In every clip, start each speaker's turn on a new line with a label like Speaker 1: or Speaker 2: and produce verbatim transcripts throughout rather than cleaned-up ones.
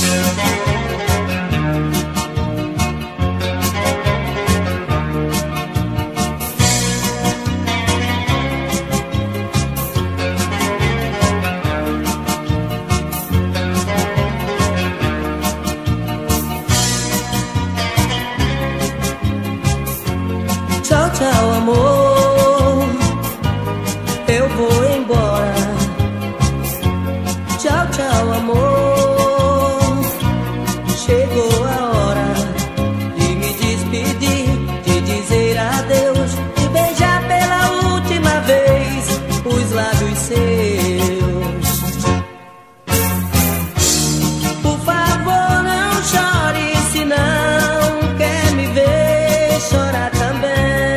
Speaker 1: Tchau, tchau, amor, eu vou embora. Tchau, tchau, amor, chegou a hora de me despedir, de dizer adeus, de beijar pela última vez os lábios seus. Por favor, não chore, se não quer me ver chorar também.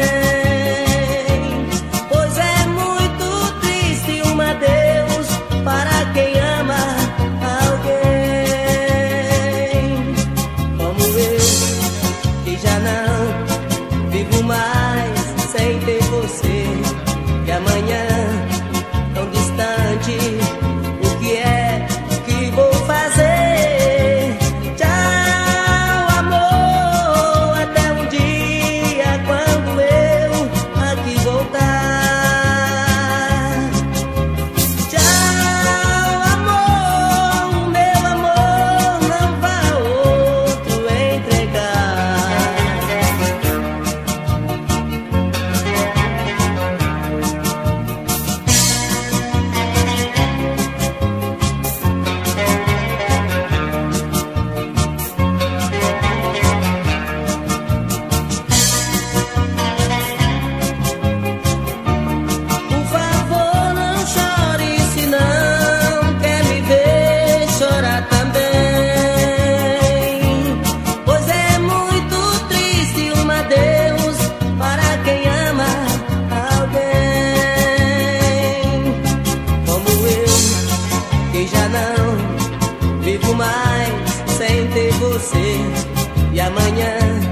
Speaker 1: Amanhã, tão distante, o que é que vou fazer? Tchau, amor, até um dia quando eu aqui voltar. Tchau, amor, meu amor, não vá outro entregar. Já não vivo mais sem ter você. E amanhã